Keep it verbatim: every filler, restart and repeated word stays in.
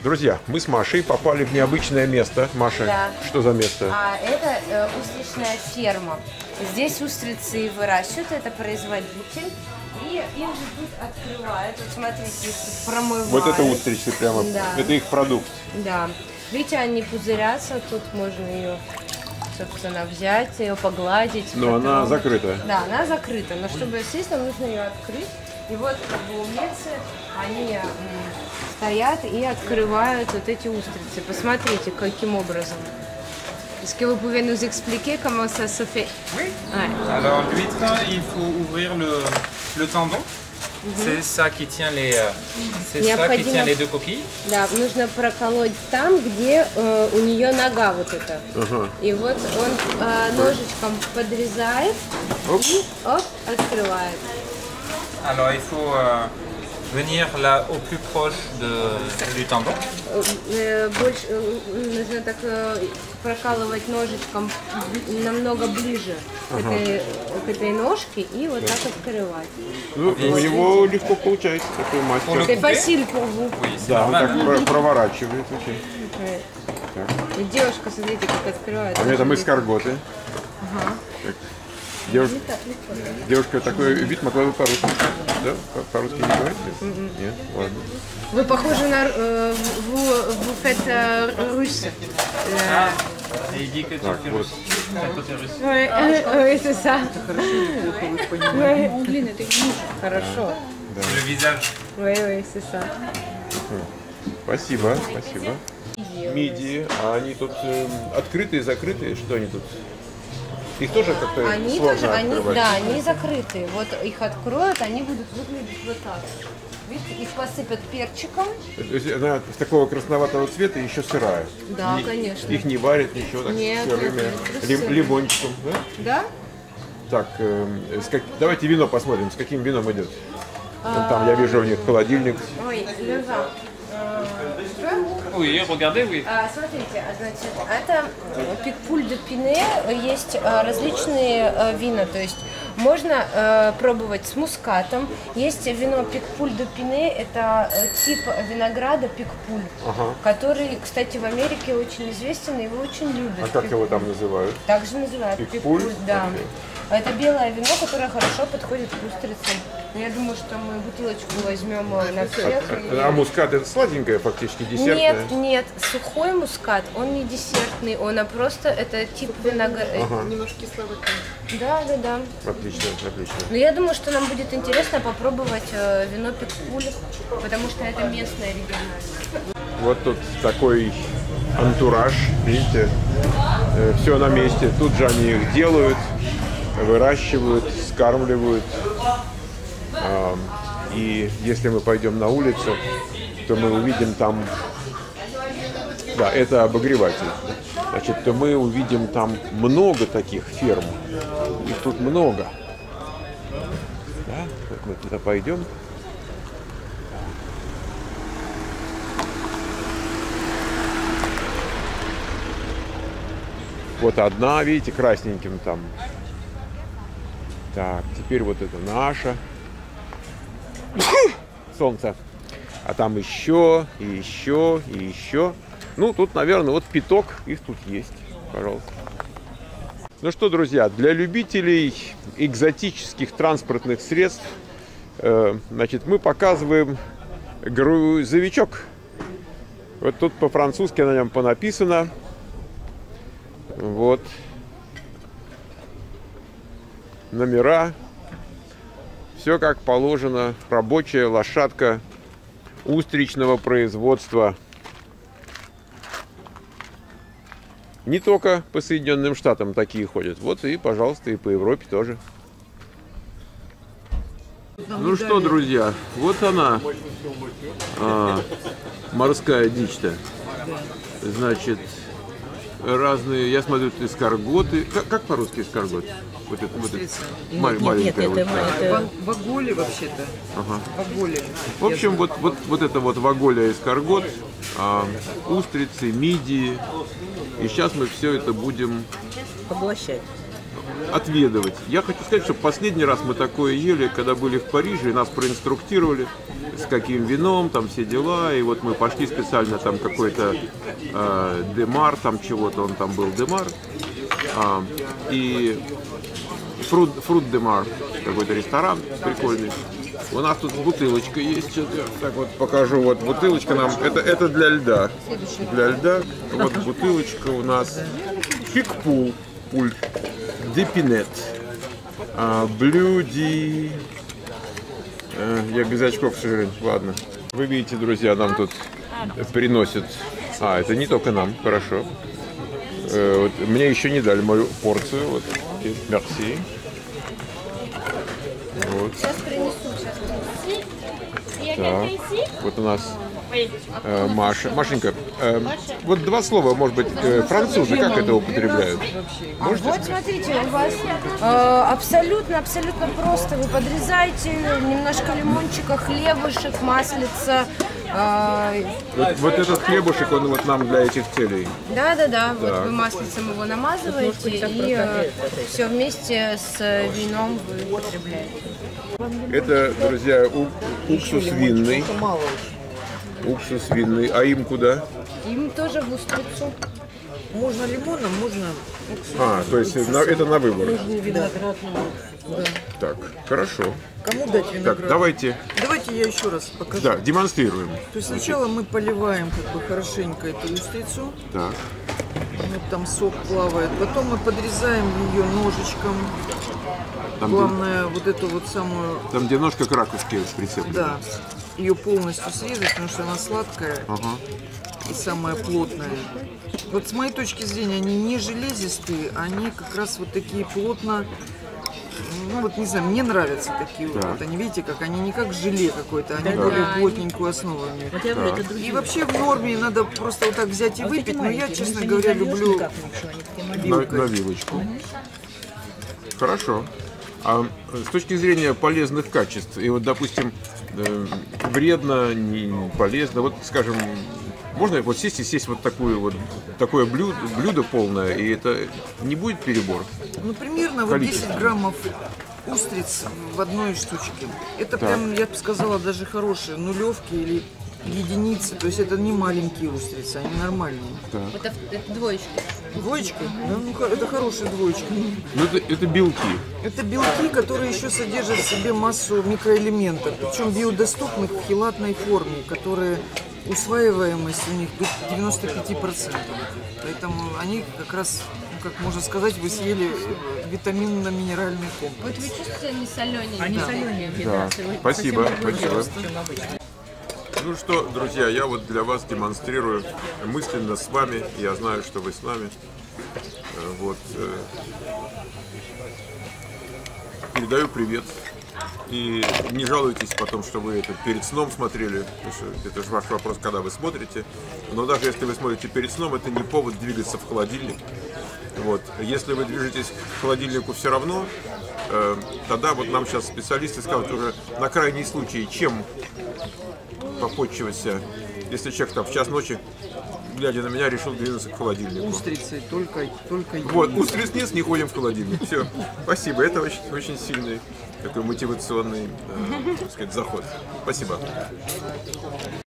Друзья, мы с Машей попали в необычное место. Маша, да. Что за место? А, это э, устричная ферма. Здесь устрицы выращивают, это производитель. И их же тут открывают. Вот смотрите, их тут промывают. Вот это устрицы прямо, да. Это их продукт. Да. Видите, они пузырятся, тут можно ее, собственно, взять, ее погладить. Но потом... она закрыта. Да, она закрыта, но чтобы съесть, нам нужно ее открыть. И вот как бы умельцы, они м, стоят и открывают вот эти устрицы. Посмотрите, каким образом. Est-ce que vous pouvez nous expliquer comment ça se fait? Oui. Ouais. Alors l'huître, il faut ouvrir le, le tendon. Mm-hmm. C'est ça qui tient les, c'est ça qui tient les deux coquilles. Да, нужно проколоть там, где э, у нее нога вот эта. Uh-huh. И вот он э, ножичком подрезает оп. И оп, открывает. Alors il faut euh, venir là au plus proche de, du tendon. Э, больше э, нужно так э, прокалывать ножичком намного ближе ага. к, этой, к этой ножке и вот так открывать. Ну, у него легко получается, такой мастер. C'est facile pour vous. Да, он так проворачивает очень. И девушка, смотрите, как открывает. А это мы эскарготы. Ага. Девушка, девушка, такой вид могла бы по-русски. Да? По-русски не говорите? Mm-hmm. Нет? Ладно. Вы похожи на... Э, vous, vous faites euh, russe. Ah, et il dit que tu fais russe. Oui, oui, c'est ça. Хорошо. Le visage. Oui, oui, c'est ça. Спасибо, спасибо. Мидии, а они тут э, открытые, закрытые? Что они тут? Их тоже как-то они сложно тоже, они, открывать? Да, они закрытые. Вот их откроют, они будут выглядеть вот так. Видите, их посыпят перчиком. То есть она с такого красноватого цвета еще сырая? Да, не, конечно. Их не варят, ничего, так нет, сырыми, нет, нет, Лим, лимончиком, да? Да? Так, э, с как, давайте вино посмотрим, с каким вином идет. Вон там я вижу у них холодильник. Ой, лева. Oui, regardez, oui. А, смотрите, значит, это пикпуль де пине, есть а, различные а, вина, то есть можно а, пробовать с мускатом. Есть вино пикпуль де пине, это тип винограда пикпуль, ага. который, кстати, в Америке очень известен, его очень любят. А как его там называют? Также называют пикпуль, пикпуль да. Okay. Это белое вино, которое хорошо подходит к устрицам. Но я думаю, что мы бутылочку возьмем на всех. А, и... а мускат это сладенькое, фактически, десертное? Нет, нет, сухой мускат, он не десертный, он а просто это тип винограда. Ага. Немножко кисловатый. Да, да, да. Отлично, отлично. Но я думаю, что нам будет интересно попробовать э, вино пикпуль, потому что это местное региональное. Вот тут такой антураж, видите, э, все на месте. Тут же они их делают, выращивают, скармливают. А, и если мы пойдем на улицу, то мы увидим там, да, это обогреватель, значит, то мы увидим там много таких ферм, их тут много. Да, вот мы туда пойдем. Вот одна, видите, красненьким там. Так, теперь вот это наша. Солнце. А там еще, и еще, и еще. Ну, тут, наверное, вот пяток их тут есть. Пожалуйста. Ну что, друзья, для любителей экзотических транспортных средств, э, значит, мы показываем грузовичок. Вот тут по-французски на нем понаписано. Вот. Номера. Все как положено. Рабочая лошадка устричного производства. Не только по Соединенным Штатам такие ходят. Вот и, пожалуйста, и по Европе тоже. Ну что, друзья, вот она, а, морская дичь-то. Значит, разные, я смотрю, эскарготы. Как, как по-русски эскаргот? Вот это, вот это, нет, маленькая. Нет, это, вот, это... Ваголи вообще-то. Ага. Ваголи. В общем, вот, вот, вот это вот ваголя эскаргот, а, устрицы, мидии. И сейчас мы все это будем поглощать. отведывать. Я хочу сказать, что последний раз мы такое ели, когда были в Париже, и нас проинструктировали, с каким вином, там все дела, и вот мы пошли специально, там какой-то э, Демар, там чего-то, он там был Демар, э, и Фрут, Фрут Демар, какой-то ресторан прикольный. У нас тут бутылочка есть, что-то. Так вот покажу, вот бутылочка нам, это, это для льда, для льда, вот бутылочка у нас Пикпул, пуль, Депинет, Блюди, я без очков, к сожалению, ладно. Вы видите, друзья, нам тут приносят, а, это не только нам, хорошо. Вот, мне еще не дали мою порцию, вот, мерси. Вот. Сейчас принесу, сейчас принесу. Так, вот у нас э, Маша. Машенька, э, вот два слова, может быть, э, французы, как это употребляют? Можете? Вот смотрите, у вас э, абсолютно, абсолютно просто. Вы подрезаете немножко лимончика, хлебушек, маслица. Э, Вот, вот этот хлебушек, он вот нам для этих целей. да, да, да. Вот Так. вы маслицем его намазываете и э, все вместе с вином вы употребляете. Это, друзья, у- уксус винный. Уксус винный. А им куда? Им тоже в устрицу. Можно лимоном, можно... А, то есть на- это на выбор. Виноградного. Да. Так, хорошо. Кому дать Так, виноград? давайте, Давайте я еще раз покажу. да, демонстрируем. То есть сначала мы поливаем как бы хорошенько эту устрицу. Так, Вот там сок плавает. Потом мы подрезаем ее ножичком. там, где, Главное вот эту вот самую, там где ножка к ракушке прицеплена. да, ее полностью срезать, потому что она сладкая Ага. и самая плотная. Вот с моей точки зрения они не железистые, они как раз вот такие плотно, ну вот не знаю, мне нравятся такие Так. вот. Они, видите, как они не как желе какое-то, они Да. более плотненькую основу имеют. И вообще в норме надо просто вот так взять и выпить, но я, честно говоря, люблю На, вилкой. на вилочку. Хорошо. А с точки зрения полезных качеств, и вот, допустим, э, вредно, не полезно, вот, скажем, можно вот сесть и съесть вот такую вот такое блюдо, блюдо полное, и это не будет перебор? Ну, примерно вот Количество. десять граммов устриц в одной штучке. Это Так. прям, я бы сказала, даже хорошие нулевки или единицы. То есть это не маленькие устрицы, они нормальные. Так. Это, это двоечка. Двоечка? Да, ну х- это хорошая двоечка. Ну, это, это белки. Это белки, которые еще содержат в себе массу микроэлементов, причем биодоступных в хелатной форме, которые усваиваемость у них до девяноста пяти процентов. Поэтому они как раз, ну, как можно сказать, вы съели витаминно-минеральный комплекс. Вот вы чувствуете, они солененькие. Они соленые, Да. да. Спасибо, спасибо. чем обычно. Ну что, друзья, я вот для вас демонстрирую мысленно с вами. Я знаю, что вы с нами. Э, Вот. э, Передаю привет. И не жалуйтесь потом, что вы это перед сном смотрели. Потому что это же ваш вопрос, когда вы смотрите. Но даже если вы смотрите перед сном, это не повод двигаться в холодильник. Вот. Если вы движетесь к холодильнику все равно, э, тогда вот нам сейчас специалисты скажут уже на крайний случай, чем попотчевать себя, если человек там в час ночи, глядя на меня, решил двинуться к холодильнику. Устрицы, только, только Вот, устриц нет, не ходим в холодильник. Все, спасибо, это очень, очень сильный такой мотивационный, э, так сказать, заход. Спасибо.